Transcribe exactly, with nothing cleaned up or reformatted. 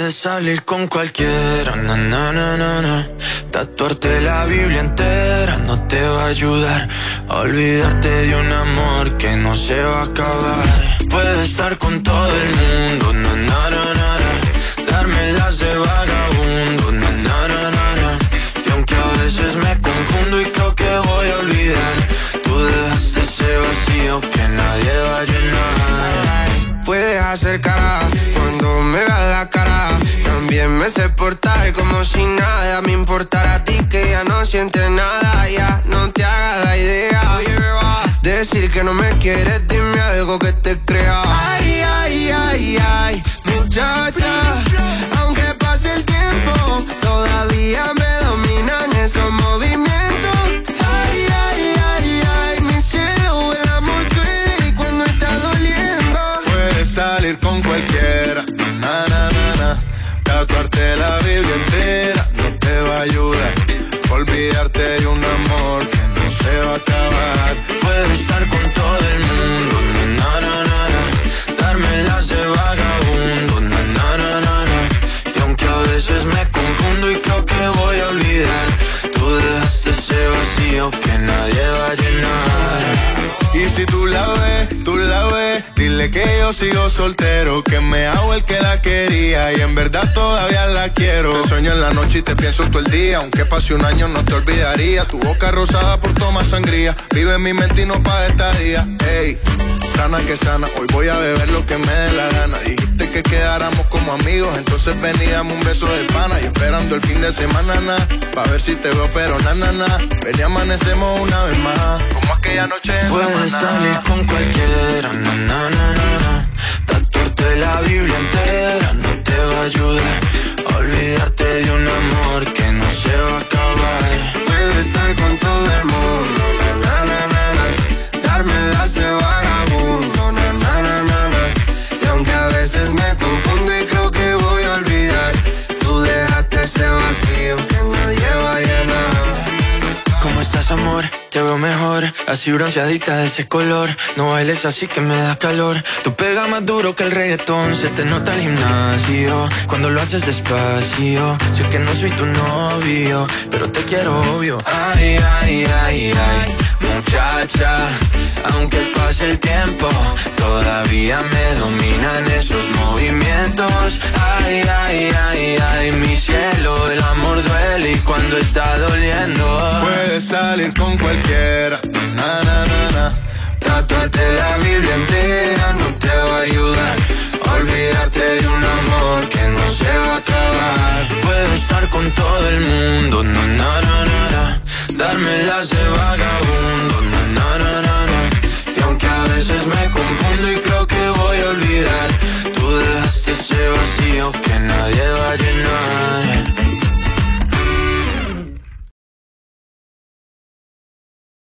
Puedes salir con cualquiera, na, na, na, na, na. Tatuarte la Biblia entera no te va a ayudar a olvidarte de un amor que no se va a acabar. Puedes estar con todo el mundo, na, na, na, na, na. Dármelas de vagabundo, na, na, na, na, na. Y aunque a veces me confundo y creo que voy a olvidar, tú dejaste ese vacío que nadie va a llenar. Puedes hacer cara cuando me veas la cara. También me sé portar como si nada me importara a ti, que ya no sientes nada. Ya no te hagas la idea. Decir que no me quieres, dime algo que te crea. Ay, ay, ay, ay, muchacha. Aunque pase el tiempo, todavía me dominan esos movimientos. Ay, ay, ay, ay, mi cielo, el amor duele y cuando está doliendo. Puedes salir con cualquiera, na, na, na, na. Tatuarte la Biblia entera no te va a ayudar. Olvidarte de un amor que no se va a acabar. Puedes estar con todo el mundo, na, na, na, na. Dármelas de vagabundo, na, na, na, na, na. Y aunque a veces me confundo y creo que voy a olvidar, tú dejaste ese vacío que nadie va a llenar. Y si tú la ves, tú la ves, dile que yo sigo soltero, que me hago el que la quería y en verdad todavía la quiero. Te sueño en la noche y te pienso todo el día, aunque pase un año no te olvidaría. Tu boca rosada por tomar sangría, vive en mi mente y no pa' estadía. Ey, sana que sana, hoy voy a beber lo que me dé la gana. Dijiste que quedáramos como amigos, entonces ven y dame un beso de pana. Y esperando el fin de semana, na, pa' ver si te veo pero na, na, na. Ven y amanecemos una vez más, como aquella noche en Puedes salir con cualquiera, na, na, na, na, na. Tatuarte la Biblia entera no te va a ayudar a olvidarte de un amor que no se va a acabar. Puedes estar con todo el mundo, na, na, na, na. Dármelas de vagabundo, na, na, na, na, na. Y aunque a veces me confundo y creo que voy a olvidar, tú dejaste ese vacío que nadie va a llenar. ¿Cómo estás, amor? Te veo mejor, así bronceadita de ese color. No bailes así que me da calor. Tú pegas más duro que el reggaetón, se te nota el gimnasio cuando lo haces despacio. Sé que no soy tu novio, pero te quiero obvio. Ay, ay, ay, ay, muchacha. Aunque pase el tiempo, todavía me dominan esos movimientos. Ay, ay, ay, ay, mi cielo, el amor duele y cuando está doliendo. Puedes salir con cualquiera, na, na, na, na. Tatuarte la Biblia entera no te va a ayudar a olvidarte de un amor que no se va a acabar. Puedo estar con todo el mundo, na, na, na, na, na. Dármelas